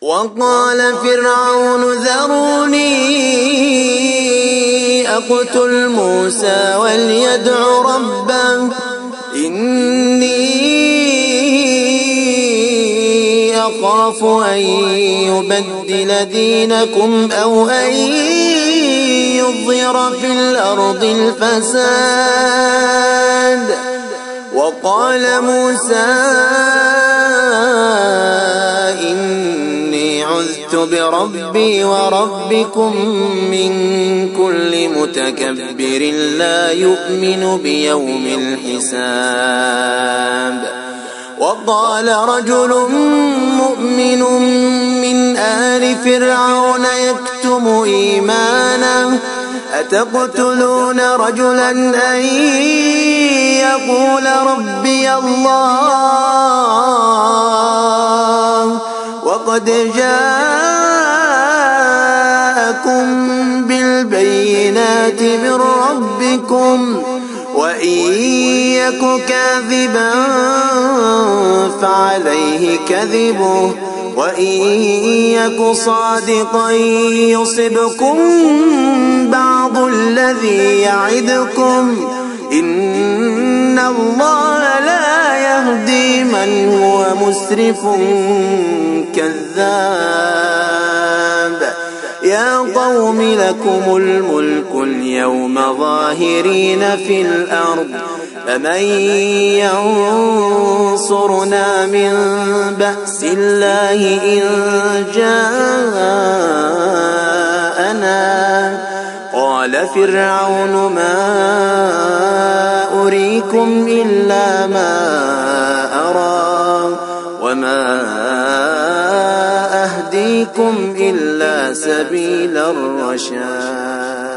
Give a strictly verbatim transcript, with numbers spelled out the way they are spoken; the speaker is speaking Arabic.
وقال فرعون ذروني أقتل موسى وليدع ربه إني أخاف أن يبدل دينكم أو أن يظهر في الأرض الفساد. وقال موسى إني عذت بربي وربكم من كل متكبر لا يؤمن بيوم الحساب. وقال رجل مؤمن من آل فرعون يكتم إيمانه أتقتلون رجلا أن يقول ربي الله وقد جاءكم بالبينات من ربكم وإن يك كاذبا فعليه كذبه وإن يك صادقا يصبكم بعض الذي يعدكم إن الله لا يهدي من هو مسرف كذاب. يا قوم لكم الملك اليوم ظاهرين في الأرض فمن ينصرنا من بأس الله إن جاءنا. قال فرعون ما أريكم إلا ما أرى وما أهديكم إلا سبيل الرشاد.